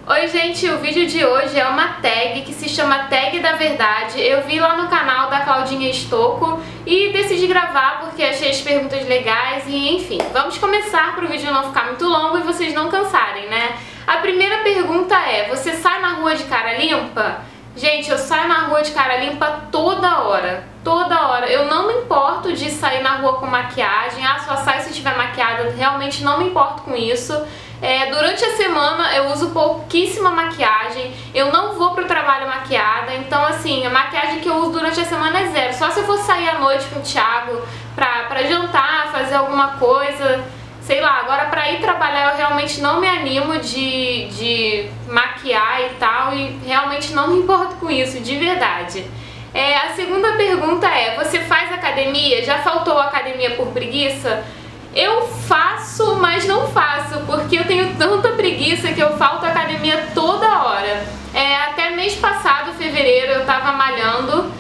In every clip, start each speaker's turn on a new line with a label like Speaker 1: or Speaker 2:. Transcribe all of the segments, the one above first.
Speaker 1: Oi gente, o vídeo de hoje é uma tag que se chama Tag da Verdade. Eu vi lá no canal da Claudinha Estocco e decidi gravar porque achei as perguntas legais e enfim. Vamos começar para o vídeo não ficar muito longo e vocês não cansarem, né? A primeira pergunta é, você sai na rua de cara limpa? Gente, eu saio na rua de cara limpa toda hora. Toda hora. Eu não me importo de sair na rua com maquiagem. Ah, só saio se estiver maquiada. Realmente não me importo com isso. Durante a semana eu uso pouquíssima maquiagem. Eu não vou pro trabalho maquiada. Então, assim, a maquiagem que eu uso durante a semana é zero. Só se eu for sair à noite com o Thiago pra jantar, fazer alguma coisa. Sei lá, agora pra ir trabalhar eu realmente não me animo de maquiar e tal, e realmente não me importo com isso, de verdade. A segunda pergunta é, você faz academia? Já faltou academia por preguiça? Eu faço, mas não faço, porque eu tenho tanta preguiça que eu falto academia toda hora. Até mês passado, fevereiro, eu tava malhando.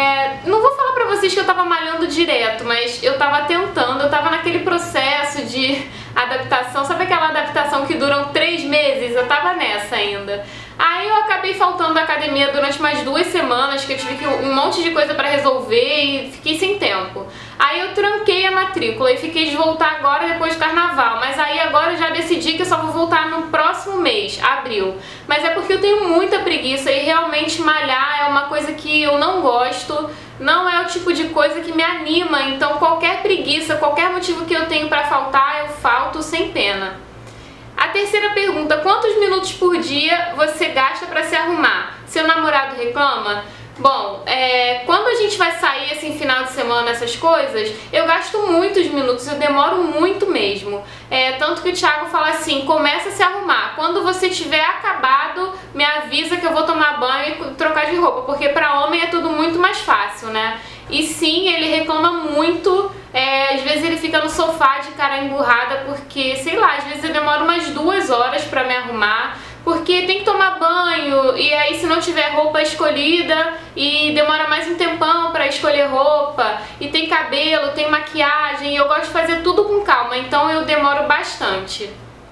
Speaker 1: Não vou falar pra vocês que eu tava malhando direto, mas eu tava tentando, eu tava naquele processo de adaptação, sabe aquela adaptação que duram 3 meses? Eu tava nessa ainda. Aí eu acabei faltando a academia durante umas 2 semanas, que eu tive um monte de coisa pra resolver e fiquei sem tempo. Aí eu tranquei a matrícula e fiquei de voltar agora depois do carnaval, mas aí agora eu já decidi que eu só vou voltar no próximo mês, abril. Mas é porque eu tenho muita preguiça e realmente malhar é uma coisa que eu não gosto, não é o tipo de coisa que me anima, então qualquer preguiça, qualquer motivo que eu tenho pra faltar, eu falto sem pena. A terceira pergunta, quantos minutos por dia você gasta pra se arrumar? Seu namorado reclama? Bom, quando a gente vai sair assim, final de semana, essas coisas, eu gasto muitos minutos, eu demoro muito mesmo. Tanto que o Thiago fala assim, começa a se arrumar. Quando você tiver acabado, me avisa que eu vou tomar banho e trocar de roupa, porque pra homem é tudo muito mais fácil, né? E sim, ele reclama muito, às vezes ele fica no sofá de cara emburrada, porque, sei lá, às vezes eu demoro umas 2 horas pra me arrumar, porque tem que tomar banho, e aí se não tiver roupa escolhida, e demora mais um tempão pra escolher roupa, e tem cabelo, tem maquiagem, e eu gosto de fazer tudo com calma, então eu demoro bastante.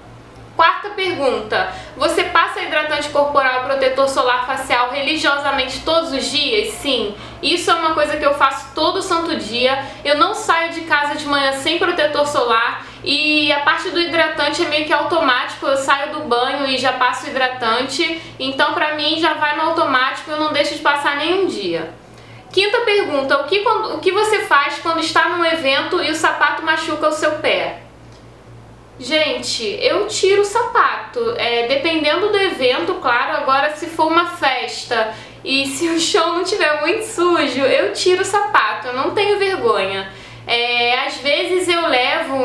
Speaker 1: Quarta pergunta, você passa hidratante corporal e protetor solar facial religiosamente todos os dias? Sim, isso é uma coisa que eu faço todo santo dia. Eu não saio de casa de manhã sem protetor solar e a parte do hidratante é meio que automático, eu saio do banho e já passo hidratante, então pra mim já vai no automático, eu não deixo de passar nenhum dia. Quinta pergunta, o que você faz quando está num evento e o sapato machuca o seu pé? Gente, eu tiro o sapato, dependendo do evento, claro, agora se for uma festa e se o chão não tiver muito sujo, eu tiro o sapato, eu não tenho vergonha. Às vezes eu levo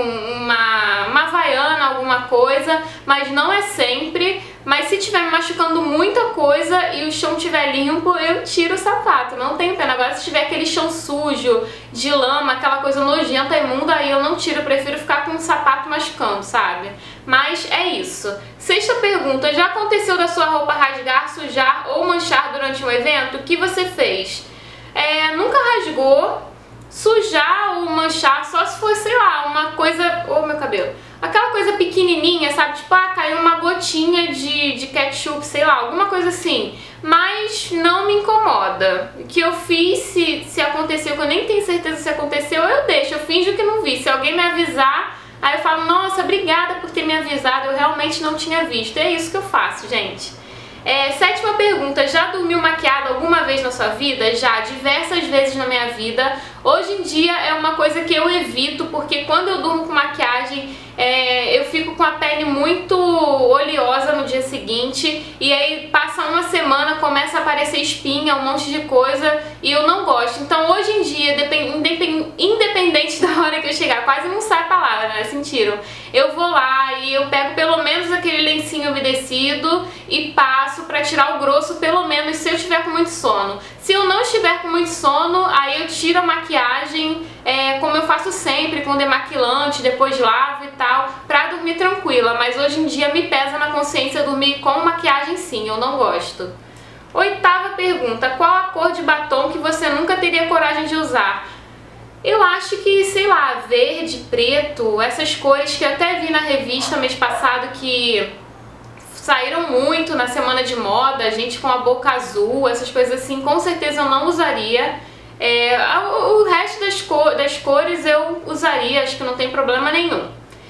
Speaker 1: uma havaiana, alguma coisa, mas não é sempre. Mas se tiver me machucando muita coisa e o chão estiver limpo, eu tiro o sapato, não tenho pena. Agora se tiver aquele chão sujo, de lama, aquela coisa nojenta, imunda, aí eu não tiro, eu prefiro ficar com o sapato machucando, sabe? Mas é isso. Sexta pergunta, já aconteceu da sua roupa rasgar, sujar ou manchar durante um evento? O que você fez? Nunca rasgou. Sujar ou manchar só se for, sei lá, uma coisa... Oh, meu cabelo. Aquela coisa pequenininha, sabe? Tipo, caiu uma gotinha de ketchup, sei lá, alguma coisa assim. Mas não me incomoda. O que eu fiz, se aconteceu, que eu nem tenho certeza se aconteceu, eu deixo, eu finjo que não vi. Se alguém me avisar, aí eu falo, nossa, obrigada por ter me avisado, eu realmente não tinha visto. É isso que eu faço, gente. Sétima pergunta, já dormiu maquiada alguma vez na sua vida? Já, diversas vezes na minha vida. Hoje em dia é uma coisa que eu evito, porque quando eu durmo com maquiagem, eu fico com a pele muito oleosa no dia seguinte, e aí passa uma semana, começa a aparecer espinha, um monte de coisa, e eu não gosto. Então hoje em dia, independente da hora que eu chegar, quase não sai a palavra, né? Sentiram? Eu vou lá e eu pego pelo menos aquele lencinho umedecido e passo pra tirar o grosso, pelo menos se eu estiver com muito sono. Se eu não estiver com muito sono, aí eu tiro a maquiagem, como eu faço sempre, com demaquilante, depois lavo e tal, pra dormir tranquila. Mas hoje em dia me pesa na consciência dormir com maquiagem sim, eu não gosto. Oitava pergunta, qual a cor de batom que você nunca teria coragem de usar? Eu acho que, sei lá, verde, preto, essas cores que eu até vi na revista mês passado que saíram muito na semana de moda, gente com a boca azul, essas coisas assim, com certeza eu não usaria. O resto das cores eu usaria, acho que não tem problema nenhum.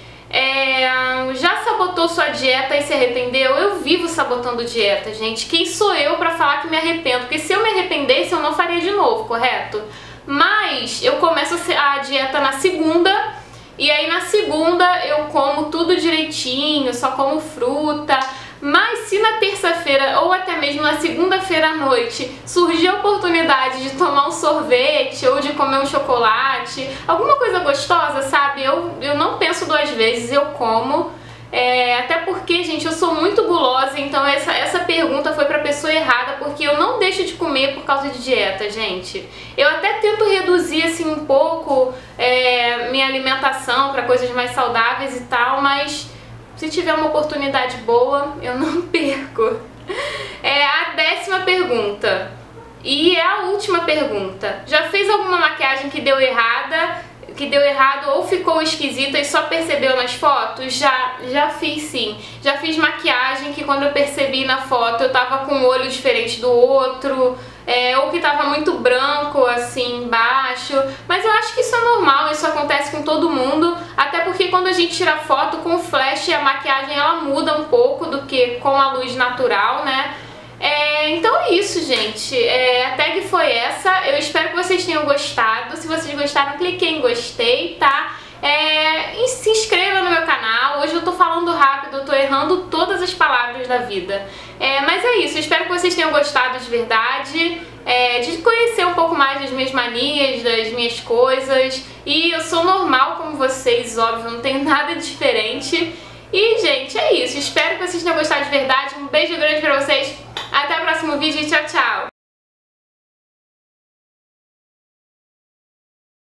Speaker 1: Já sabotou sua dieta e se arrependeu? Eu vivo sabotando dieta, gente. Quem sou eu pra falar que me arrependo? Porque se eu me arrependesse, eu não faria de novo, correto? Mas eu começo a dieta na segunda, e aí na segunda eu como tudo direitinho, só como fruta. Mas se na terça-feira ou até mesmo na segunda-feira à noite surgir a oportunidade de tomar um sorvete ou de comer um chocolate, alguma coisa gostosa, sabe? Eu não penso duas vezes, eu como. Até porque, gente, eu sou muito gulosa, então essa pergunta foi pra pessoa errada, porque eu não deixo de comer por causa de dieta, gente. Eu até tento reduzir, assim, um pouco minha alimentação pra coisas mais saudáveis e tal, mas se tiver uma oportunidade boa, eu não perco. A 10ª pergunta. E é a última pergunta. Já fez alguma maquiagem que deu errado ou ficou esquisita e só percebeu nas fotos? Já fiz sim. Já fiz maquiagem que quando eu percebi na foto eu tava com um olho diferente do outro, ou que tava muito branco assim embaixo. Mas eu acho que isso é normal, isso acontece com todo mundo, até porque quando a gente tira foto com flash, a maquiagem ela muda um pouco do que com a luz natural, né? Então é isso, gente. A tag foi essa. Eu espero que vocês tenham gostado. Se vocês gostaram, clique em gostei, tá? E se inscreva no meu canal. Hoje eu tô falando rápido, eu tô errando todas as palavras da vida. Mas é isso, eu espero que vocês tenham gostado de verdade, de conhecer um pouco mais das minhas manias, das minhas coisas. E eu sou normal como vocês, óbvio, não tenho nada diferente. E, gente, é isso. Espero que vocês tenham gostado de verdade. Um beijo grande pra vocês. Até o próximo vídeo e tchau, tchau!